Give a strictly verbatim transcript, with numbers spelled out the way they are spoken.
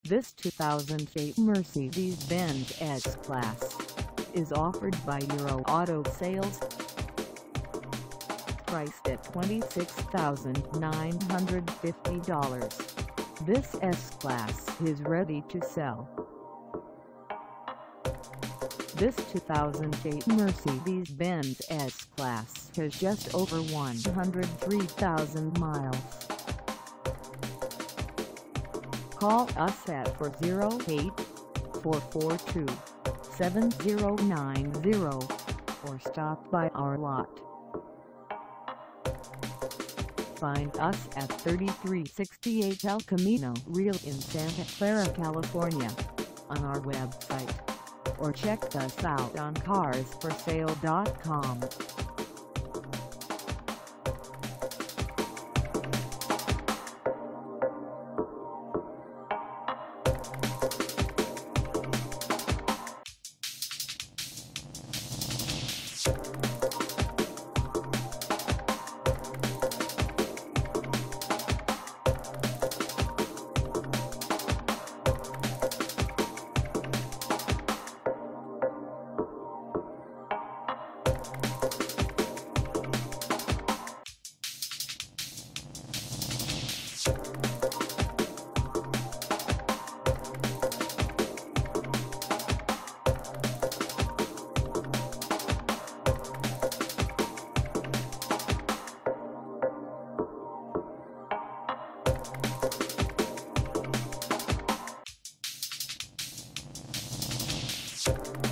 This two thousand eight Mercedes-Benz S-Class is offered by Euro Auto Sales. Priced at twenty-six thousand nine hundred fifty dollars, this S-Class is ready to sell. This two thousand eight Mercedes-Benz S-Class has just over one hundred three thousand miles. Call us at four oh eight, four four two, seven oh nine oh or stop by our lot. Find us at thirty-three sixty-eight El Camino Real in Santa Clara, California, on our website, or check us out on cars for sale dot com. You